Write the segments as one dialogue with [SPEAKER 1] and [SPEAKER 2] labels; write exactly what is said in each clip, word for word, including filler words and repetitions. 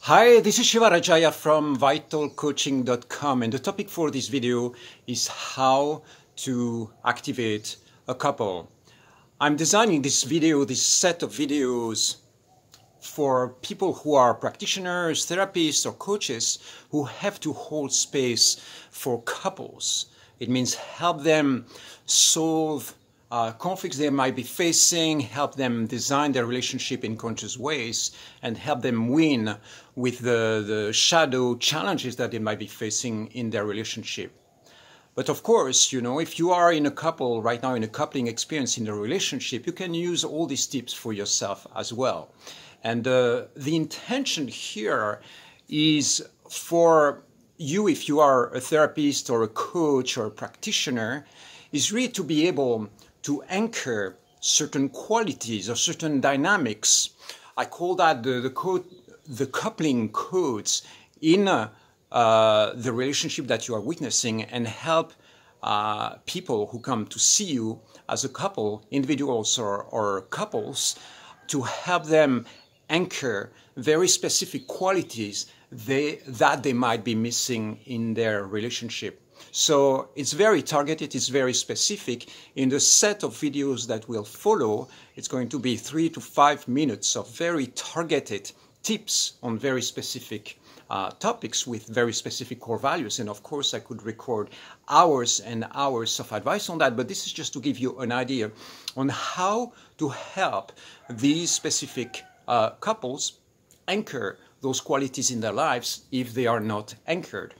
[SPEAKER 1] Hi, this is Shiva Rajaya from vital coaching dot com, and the topic for this video is how to activate a couple. I'm designing this video, this set of videos for people who are practitioners, therapists, or coaches who have to hold space for couples. It means help them solve Uh, conflicts they might be facing, help them design their relationship in conscious ways, and help them win with the, the shadow challenges that they might be facing in their relationship. But of course, you know, if you are in a couple right now, in a coupling experience in a relationship, you can use all these tips for yourself as well. And uh, the intention here is for you, if you are a therapist or a coach or a practitioner, is really to be able to anchor certain qualities or certain dynamics. I call that the, the, code, the coupling codes in uh, uh, the relationship that you are witnessing, and help uh, people who come to see you as a couple, individuals or, or couples, to help them anchor very specific qualities they, that they might be missing in their relationship. So it's very targeted, it's very specific. In the set of videos that will follow, it's going to be three to five minutes of very targeted tips on very specific uh, topics with very specific core values. And of course, I could record hours and hours of advice on that, but this is just to give you an idea on how to help these specific uh, couples anchor those qualities in their lives if they are not anchored.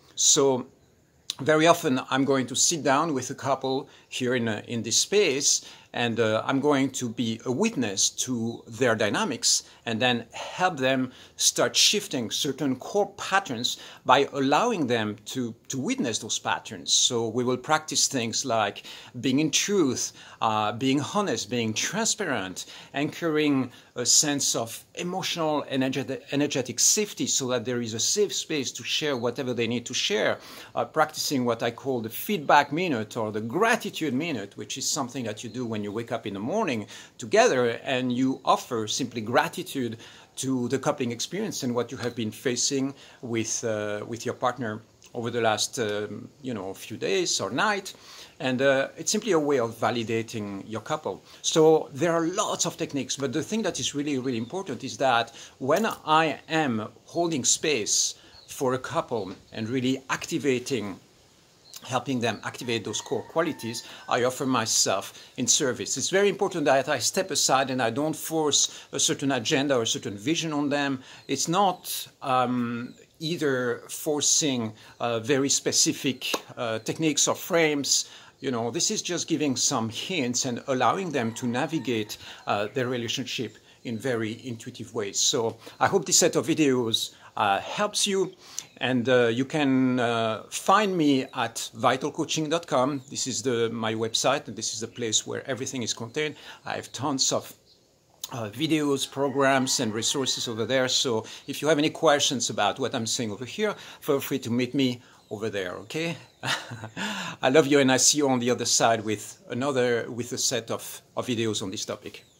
[SPEAKER 1] So very often I'm going to sit down with a couple here in, a, in this space, and uh, I'm going to be a witness to their dynamics and then help them start shifting certain core patterns by allowing them to, to witness those patterns. So we will practice things like being in truth, uh, being honest, being transparent, anchoring a sense of emotional energetic, energetic safety so that there is a safe space to share whatever they need to share, uh, practicing what I call the feedback minute or the gratitude minute, which is something that you do when you wake up in the morning together and you offer simply gratitude to the coupling experience and what you have been facing with uh, with your partner over the last um, you know few days or night. And uh, it's simply a way of validating your couple. So there are lots of techniques, but the thing that is really, really important is that when I am holding space for a couple and really activating helping them activate those core qualities, I offer myself in service. It's very important that I step aside and I don't force a certain agenda or a certain vision on them. It's not um, either forcing uh, very specific uh, techniques or frames. You know, this is just giving some hints and allowing them to navigate uh, their relationship in very intuitive ways. So I hope this set of videos uh, helps you. And uh, you can uh, find me at vital coaching dot com. This is the, my website, and this is the place where everything is contained. I have tons of uh, videos, programs, and resources over there. So if you have any questions about what I'm saying over here, feel free to meet me over there, okay? I love you, and I see you on the other side with another, with a set of, of videos on this topic.